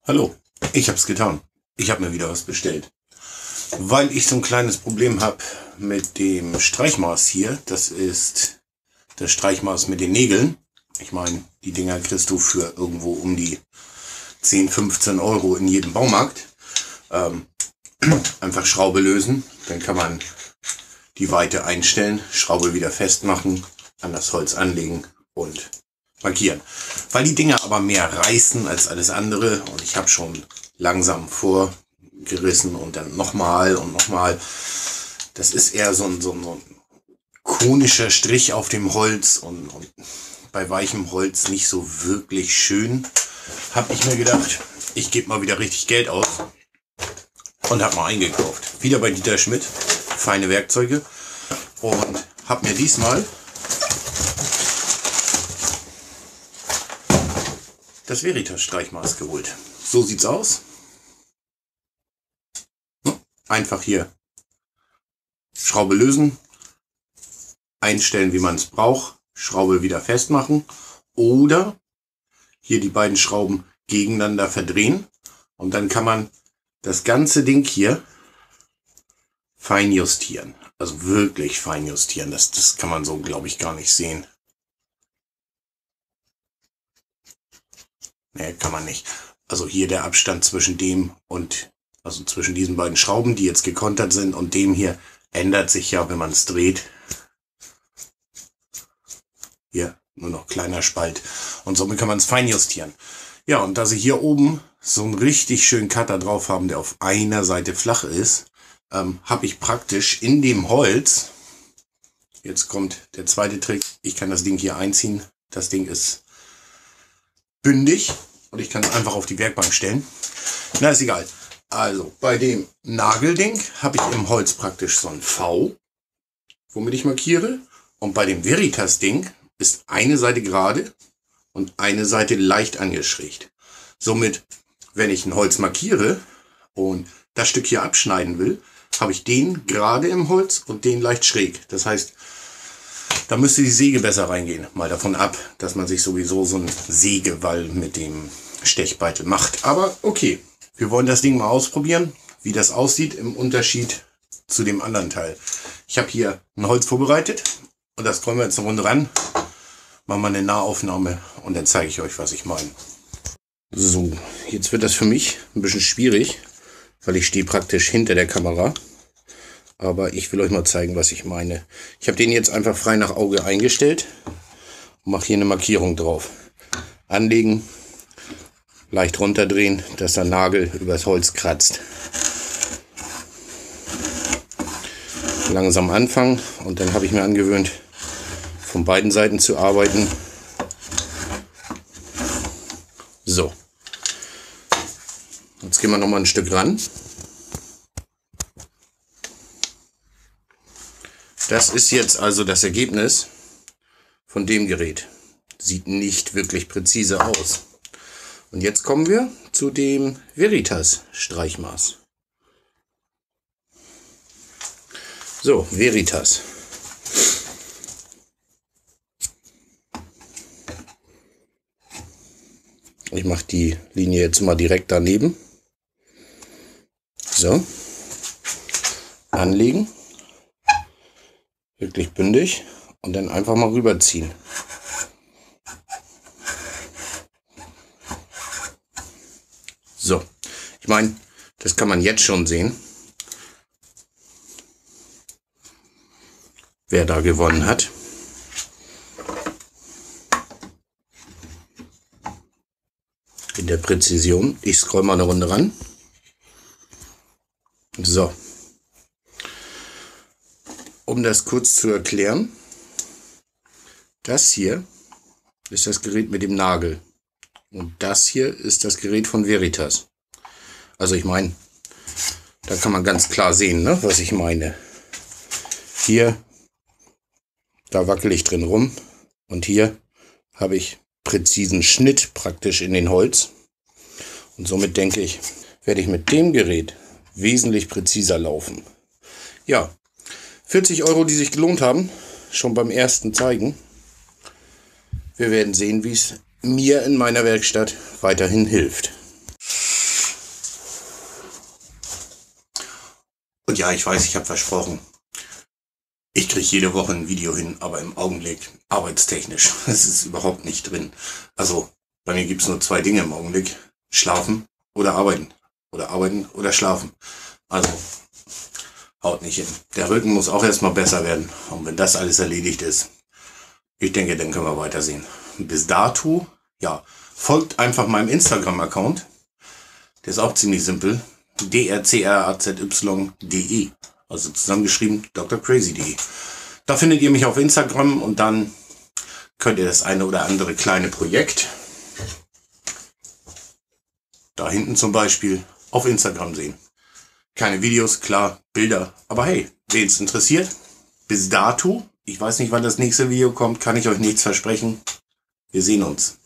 Hallo, ich habe es getan. Ich habe mir wieder was bestellt. Weil ich so ein kleines Problem habe mit dem Streichmaß hier. Das ist das Streichmaß mit den Nägeln. Ich meine, die Dinger kriegst du für irgendwo um die 10, 15 Euro in jedem Baumarkt. Einfach Schraube lösen. Dann kann man die Weite einstellen, Schraube wieder festmachen, an das Holz anlegen und markieren. Weil die Dinger aber mehr reißen als alles andere und ich habe schon langsam vorgerissen und dann nochmal und nochmal. Das ist eher so ein konischer Strich auf dem Holz und bei weichem Holz nicht so wirklich schön. Habe ich mir gedacht, ich gebe mal wieder richtig Geld aus und habe mal eingekauft. Wieder bei Dieter Schmidt, feine Werkzeuge, und habe mir diesmal das Veritas Streichmaß geholt. So sieht's aus. Einfach hier Schraube lösen, einstellen, wie man es braucht, Schraube wieder festmachen oder hier die beiden Schrauben gegeneinander verdrehen und dann kann man das ganze Ding hier fein justieren. Also wirklich fein justieren. Das kann man so, glaube ich, gar nicht sehen. Nee, kann man nicht. Also hier der Abstand zwischen dem und, also zwischen diesen beiden Schrauben, die jetzt gekontert sind, und dem hier ändert sich ja, wenn man es dreht. Hier nur noch kleiner Spalt. Und somit kann man es fein justieren. Ja, und da sie hier oben so einen richtig schönen Cutter drauf haben, der auf einer Seite flach ist, habe ich praktisch in dem Holz, jetzt kommt der zweite Trick, ich kann das Ding hier einziehen. Das Ding ist bündig und ich kann es einfach auf die Werkbank stellen. Na, ist egal. Also bei dem Nagelding habe ich im Holz praktisch so ein V, womit ich markiere. Und bei dem Veritas Ding ist eine Seite gerade und eine Seite leicht angeschrägt. Somit, wenn ich ein Holz markiere und das Stück hier abschneiden will, habe ich den gerade im Holz und den leicht schräg. Das heißt, da müsste die Säge besser reingehen. Mal davon ab, dass man sich sowieso so einen Sägewall mit dem Stechbeitel macht. Aber okay, wir wollen das Ding mal ausprobieren, wie das aussieht im Unterschied zu dem anderen Teil. Ich habe hier ein Holz vorbereitet und das kommen wir jetzt eine Runde ran. Machen wir eine Nahaufnahme und dann zeige ich euch, was ich meine. So, jetzt wird das für mich ein bisschen schwierig, weil ich stehe praktisch hinter der Kamera. Aber ich will euch mal zeigen, was ich meine. Ich habe den jetzt einfach frei nach Auge eingestellt und mache hier eine Markierung drauf. Anlegen, leicht runterdrehen, dass der Nagel übers Holz kratzt. Langsam anfangen und dann habe ich mir angewöhnt, von beiden Seiten zu arbeiten. So. Jetzt gehen wir noch mal ein Stück ran. Das ist jetzt also das Ergebnis von dem Gerät. Sieht nicht wirklich präzise aus. Und jetzt kommen wir zu dem Veritas Streichmaß. So, Veritas. Ich mache die Linie jetzt mal direkt daneben. So. Anlegen. Wirklich bündig. Und dann einfach mal rüberziehen. So. Ich meine, das kann man jetzt schon sehen, wer da gewonnen hat. In der Präzision. Ich scroll mal eine Runde ran. So. Um das kurz zu erklären, das hier ist das Gerät mit dem Nagel und das hier ist das Gerät von Veritas. Also ich meine, da kann man ganz klar sehen, ne, was ich meine. Hier, da wackel ich drin rum und hier habe ich präzisen Schnitt praktisch in den Holz und somit denke ich, werde ich mit dem Gerät wesentlich präziser laufen. Ja, 40 Euro, die sich gelohnt haben, schon beim ersten zeigen. Wir werden sehen, wie es mir in meiner Werkstatt weiterhin hilft. Und ja, ich weiß, ich habe versprochen, ich kriege jede Woche ein Video hin, aber im Augenblick arbeitstechnisch. Es ist überhaupt nicht drin. Also bei mir gibt's nur zwei Dinge im Augenblick. Schlafen oder arbeiten. Oder arbeiten oder schlafen. Also haut nicht hin. Der Rücken muss auch erstmal besser werden. Und wenn das alles erledigt ist, ich denke, dann können wir weitersehen. Bis dato, ja, folgt einfach meinem Instagram-Account. Der ist auch ziemlich simpel. drcrazy.de. Also zusammengeschrieben drcrazy.de. Da findet ihr mich auf Instagram und dann könnt ihr das eine oder andere kleine Projekt, da hinten zum Beispiel, auf Instagram sehen. Keine Videos, klar, Bilder. Aber hey, wen es interessiert, bis dato, ich weiß nicht, wann das nächste Video kommt, kann ich euch nichts versprechen. Wir sehen uns.